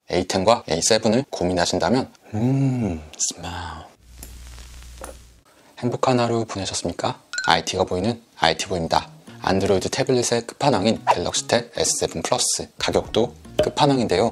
A10과 A7을 고민하신다면 스마일. 행복한 하루 보내셨습니까? IT가 보이는 IT보입니다. 안드로이드 태블릿의 끝판왕인 갤럭시 탭 S7 플러스, 가격도 끝판왕인데요.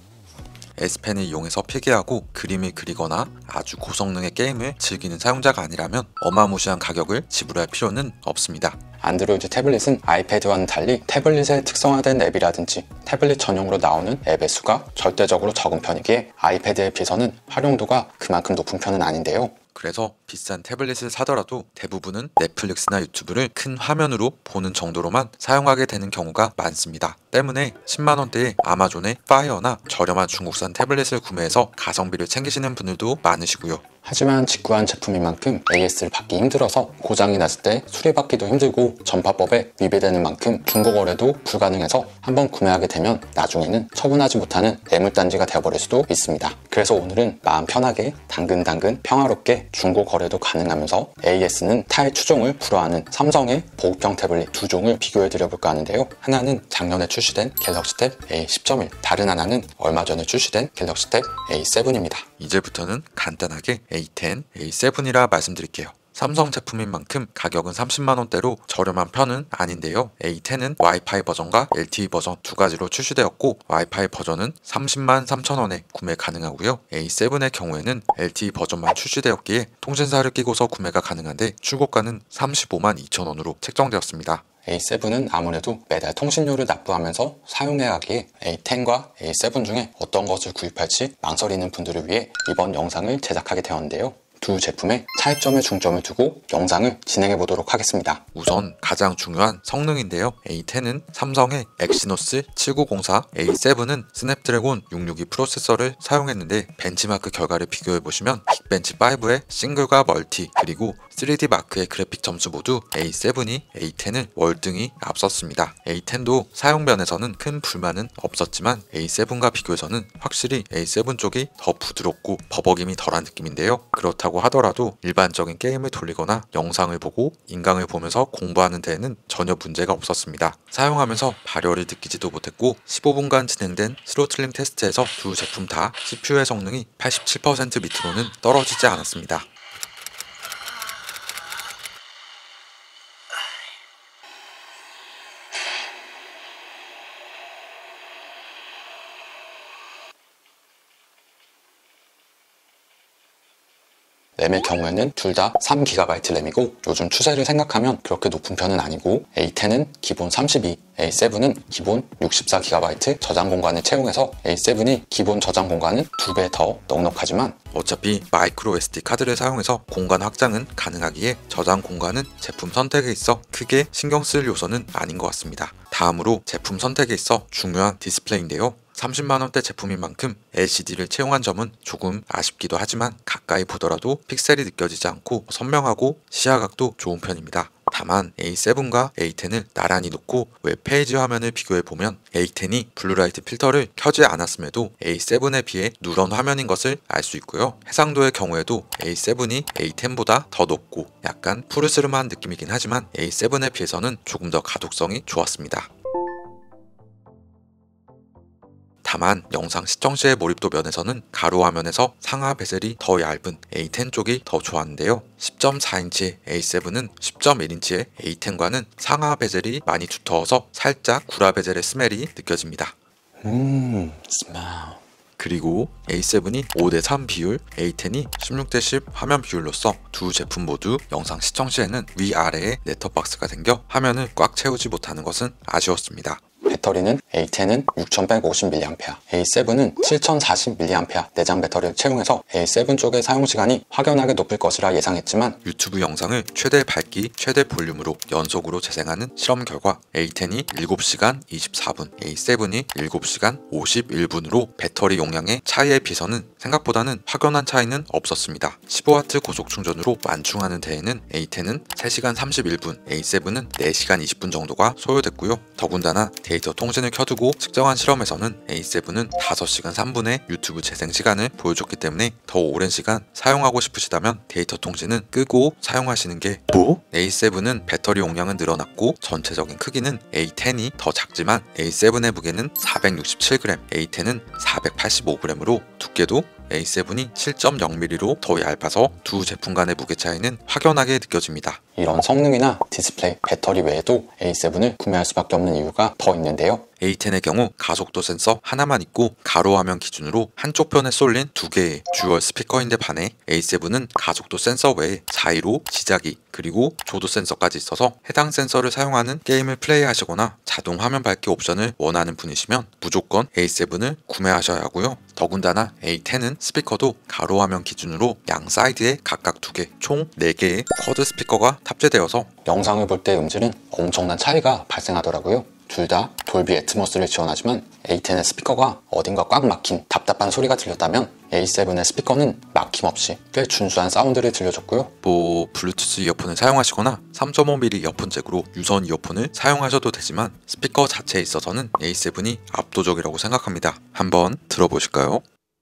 S펜을 이용해서 필기하고 그림을 그리거나 아주 고성능의 게임을 즐기는 사용자가 아니라면 어마무시한 가격을 지불할 필요는 없습니다. 안드로이드 태블릿은 아이패드와는 달리 태블릿에 특성화된 앱이라든지 태블릿 전용으로 나오는 앱의 수가 절대적으로 적은 편이기에 아이패드에 비해서는 활용도가 그만큼 높은 편은 아닌데요. 그래서 비싼 태블릿을 사더라도 대부분은 넷플릭스나 유튜브를 큰 화면으로 보는 정도로만 사용하게 되는 경우가 많습니다. 때문에 10만원대의 아마존의 파이어나 저렴한 중국산 태블릿을 구매해서 가성비를 챙기시는 분들도 많으시고요. 하지만 직구한 제품인 만큼 AS를 받기 힘들어서 고장이 났을 때 수리받기도 힘들고 전파법에 위배되는 만큼 중고거래도 불가능해서 한번 구매하게 되면 나중에는 처분하지 못하는 매물단지가 되어버릴 수도 있습니다. 그래서 오늘은 마음 편하게 당근당근 평화롭게 중고거래도 가능하면서 AS는 타의 추종을 불허하는 삼성의 보급형 태블릿 두 종을 비교해 드려볼까 하는데요. 하나는 작년에 출시된 갤럭시 탭 A10.1, 다른 하나는 얼마 전에 출시된 갤럭시 탭 A7입니다. 이제부터는 간단하게 A10, A7이라 말씀드릴게요. 삼성 제품인 만큼 가격은 30만원대로 저렴한 편은 아닌데요. A10은 와이파이 버전과 LTE 버전 두 가지로 출시되었고 와이파이 버전은 30만 3천원에 구매 가능하고요. A7의 경우에는 LTE 버전만 출시되었기에 통신사를 끼고서 구매가 가능한데 출고가는 35만 2천원으로 책정되었습니다. A7은 아무래도 매달 통신료를 납부하면서 사용해야 하기에 A10과 A7 중에 어떤 것을 구입할지 망설이는 분들을 위해 이번 영상을 제작하게 되었는데요. 두 제품의 차이점에 중점을 두고 영상을 진행해 보도록 하겠습니다. 우선 가장 중요한 성능인데요. A10은 삼성의 엑시노스 7904, A7은 스냅드래곤 662 프로세서를 사용했는데 벤치마크 결과를 비교해 보시면 빅벤치5의 싱글과 멀티 그리고 3D 마크의 그래픽 점수 모두 A7이 A10을 월등히 앞섰습니다. A10도 사용면에서는 큰 불만은 없었지만 A7과 비교해서는 확실히 A7 쪽이 더 부드럽고 버벅임이 덜한 느낌인데요. 그렇다고 하더라도 일반적인 게임을 돌리거나 영상을 보고 인강을 보면서 공부하는 데에는 전혀 문제가 없었습니다. 사용하면서 발열을 느끼지도 못했고 15분간 진행된 스로틀링 테스트에서 두 제품 다 CPU의 성능이 87% 밑으로는 떨어지지 않았습니다. 램의 경우에는 둘 다 3GB 램이고 요즘 추세를 생각하면 그렇게 높은 편은 아니고 A10은 기본 32, A7은 기본 64GB 저장 공간을 채용해서 A7이 기본 저장 공간은 2배 더 넉넉하지만 어차피 마이크로 SD 카드를 사용해서 공간 확장은 가능하기에 저장 공간은 제품 선택에 있어 크게 신경 쓸 요소는 아닌 것 같습니다. 다음으로 제품 선택에 있어 중요한 디스플레이인데요. 30만원대 제품인 만큼 LCD를 채용한 점은 조금 아쉽기도 하지만 가까이 보더라도 픽셀이 느껴지지 않고 선명하고 시야각도 좋은 편입니다. 다만 A7과 A10을 나란히 놓고 웹페이지 화면을 비교해보면 A10이 블루라이트 필터를 켜지 않았음에도 A7에 비해 누런 화면인 것을 알 수 있고요. 해상도의 경우에도 A7이 A10보다 더 높고 약간 푸르스름한 느낌이긴 하지만 A7에 비해서는 조금 더 가독성이 좋았습니다. 다만 영상 시청 시의 몰입도 면에서는 가로 화면에서 상하 베젤이 더 얇은 A10 쪽이 더 좋았는데요. 10.4인치의 A7은 10.1인치의 A10과는 상하 베젤이 많이 두터워서 살짝 구라 베젤의 스멜이 느껴집니다. 스마일. 그리고 A7이 5:3 비율, A10이 16:10 화면 비율로서 두 제품 모두 영상 시청 시에는 위아래에 넷터박스가 생겨 화면을 꽉 채우지 못하는 것은 아쉬웠습니다. 배터리는 A10은 6150mAh, A7은 7040mAh 내장 배터리를 채용해서 A7 쪽의 사용시간이 확연하게 높을 것이라 예상했지만 유튜브 영상을 최대 밝기, 최대 볼륨으로 연속으로 재생하는 실험 결과 A10이 7시간 24분, A7이 7시간 51분으로 배터리 용량의 차이에 비해서는 생각보다는 확연한 차이는 없었습니다. 15W 고속 충전으로 완충하는 데에는 A10은 3시간 31분, A7은 4시간 20분 정도가 소요됐고요. 더군다나 데이터 통신을 켜두고 측정한 실험에서는 A7은 5시간 3분의 유튜브 재생 시간을 보여줬기 때문에 더 오랜 시간 사용하고 싶으시다면 데이터 통신은 끄고 사용하시는 게 뭐? A7은 배터리 용량은 늘어났고 전체적인 크기는 A10이 더 작지만 A7의 무게는 467g, A10은 485g으로 두께도 A7이 7.0mm로 더 얇아서 두 제품 간의 무게 차이는 확연하게 느껴집니다. 이런 성능이나 디스플레이, 배터리 외에도 A7을 구매할 수밖에 없는 이유가 더 있는데요. A10의 경우 가속도 센서 하나만 있고 가로화면 기준으로 한쪽 편에 쏠린 두 개의 듀얼 스피커인데 반해 A7은 가속도 센서 외에 자이로, 지자기, 그리고 조도 센서까지 있어서 해당 센서를 사용하는 게임을 플레이하시거나 자동 화면 밝기 옵션을 원하는 분이시면 무조건 A7을 구매하셔야 하고요. 더군다나 A10은 스피커도 가로화면 기준으로 양 사이드에 각각 2개, 총 4개의 쿼드 스피커가 탑재되어서 영상을 볼 때 음질은 엄청난 차이가 발생하더라고요. 둘 다 돌비 애트모스를 지원하지만 A10의 스피커가 어딘가 꽉 막힌 답답한 소리가 들렸다면 A7의 스피커는 막힘없이 꽤 준수한 사운드를 들려줬고요. 블루투스 이어폰을 사용하시거나 3.5mm 이어폰 잭으로 유선 이어폰을 사용하셔도 되지만 스피커 자체에 있어서는 A7이 압도적이라고 생각합니다. 한번 들어보실까요?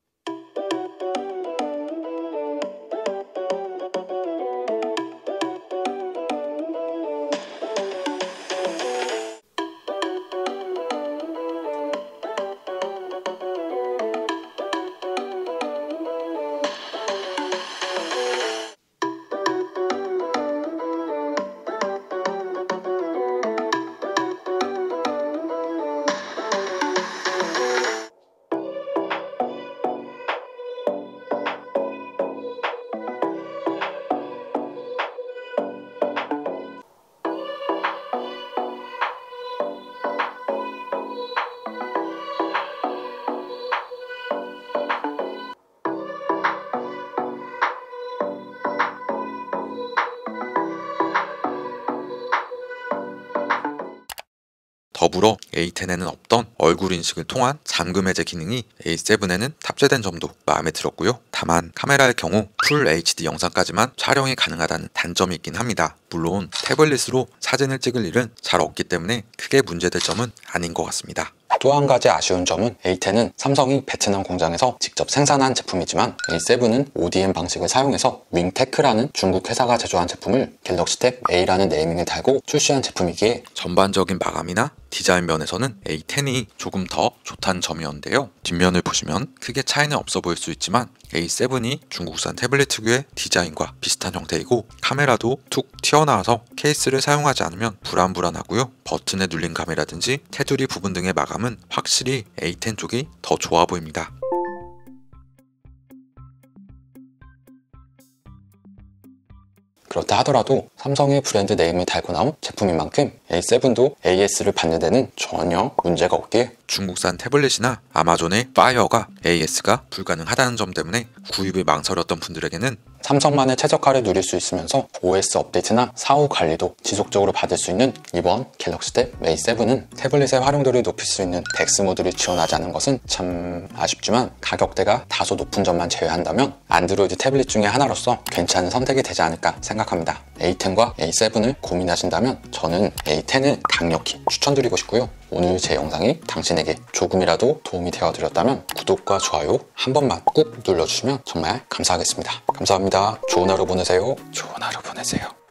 더불어 A10에는 없던 얼굴 인식을 통한 잠금 해제 기능이 A7에는 탑재된 점도 마음에 들었고요. 다만 카메라의 경우 풀 HD 영상까지만 촬영이 가능하다는 단점이 있긴 합니다. 물론 태블릿으로 사진을 찍을 일은 잘 없기 때문에 크게 문제될 점은 아닌 것 같습니다. 또 한 가지 아쉬운 점은 A10은 삼성이 베트남 공장에서 직접 생산한 제품이지만 A7은 ODM 방식을 사용해서 윙테크라는 중국 회사가 제조한 제품을 갤럭시 탭 A라는 네이밍을 달고 출시한 제품이기에 전반적인 마감이나 디자인 면에서는 A10이 조금 더 좋다는 점이었는데요. 뒷면을 보시면 크게 차이는 없어 보일 수 있지만 A7이 중국산 태블릿 특유의 디자인과 비슷한 형태이고 카메라도 툭 튀어나와서 케이스를 사용하지 않으면 불안불안하고요. 버튼에 눌린 감이라든지 테두리 부분 등의 마감은 확실히 A10 쪽이 더 좋아 보입니다. 그렇다 하더라도 삼성의 브랜드 네임을 달고 나온 제품인 만큼 A7도 AS를 받는 데는 전혀 문제가 없기에 중국산 태블릿이나 아마존의 파이어가 AS가 불가능하다는 점 때문에 구입을 망설였던 분들에게는 삼성만의 최적화를 누릴 수 있으면서 OS 업데이트나 사후 관리도 지속적으로 받을 수 있는 이번 갤럭시 탭 A7은 태블릿의 활용도를 높일 수 있는 덱스 모드를 지원하지 않은 것은 참 아쉽지만 가격대가 다소 높은 점만 제외한다면 안드로이드 태블릿 중에 하나로서 괜찮은 선택이 되지 않을까 생각합니다. A10과 A7을 고민하신다면 저는 A10을 강력히 추천드리고 싶고요. 오늘 제 영상이 당신에게 조금이라도 도움이 되어드렸다면 구독과 좋아요 한 번만 꾹 눌러주시면 정말 감사하겠습니다. 감사합니다. 좋은 하루 보내세요. 좋은 하루 보내세요.